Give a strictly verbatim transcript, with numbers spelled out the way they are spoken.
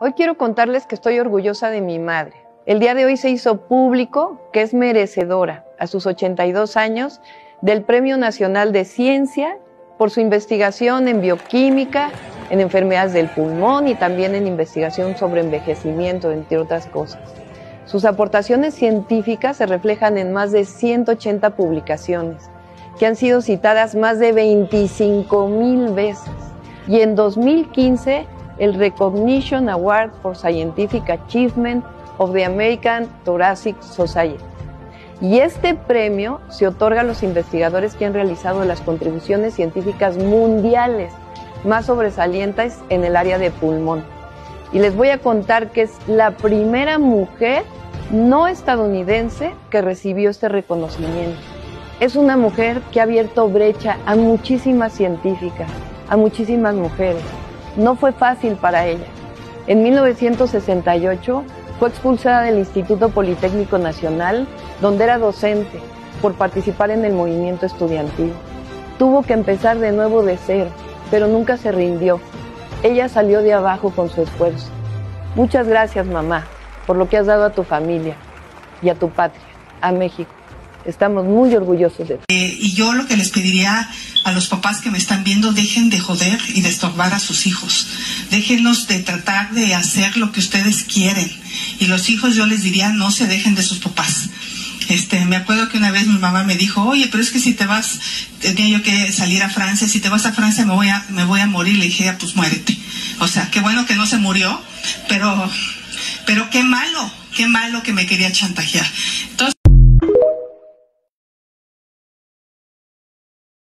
Hoy quiero contarles que estoy orgullosa de mi madre. El día de hoy se hizo público que es merecedora, a sus ochenta y dos años, del Premio Nacional de Ciencia por su investigación en bioquímica, en enfermedades del pulmón y también en investigación sobre envejecimiento, entre otras cosas. Sus aportaciones científicas se reflejan en más de ciento ochenta publicaciones, que han sido citadas más de veinticinco mil veces. Y en dos mil quince, el Recognition Award for Scientific Achievement of the American Thoracic Society. Y este premio se otorga a los investigadores que han realizado las contribuciones científicas mundiales más sobresalientes en el área de pulmón. Y les voy a contar que es la primera mujer no estadounidense que recibió este reconocimiento. Es una mujer que ha abierto brecha a muchísimas científicas, a muchísimas mujeres. No fue fácil para ella. En mil novecientos sesenta y ocho fue expulsada del Instituto Politécnico Nacional, donde era docente, por participar en el movimiento estudiantil. Tuvo que empezar de nuevo de cero, pero nunca se rindió. Ella salió de abajo con su esfuerzo. Muchas gracias, mamá, por lo que has dado a tu familia y a tu patria, a México. Estamos muy orgullosos de ti. Eh, y yo lo que les pediría a los papás que me están viendo, dejen de joder y de estorbar a sus hijos. Déjenlos de tratar de hacer lo que ustedes quieren. Y los hijos, yo les diría, no se dejen de sus papás. Este, me acuerdo que una vez mi mamá me dijo, oye, pero es que si te vas, tenía yo que salir a Francia, si te vas a Francia me voy a, me voy a morir. Le dije, pues muérete. O sea, qué bueno que no se murió, pero, pero qué malo, qué malo que me quería chantajear. Entonces,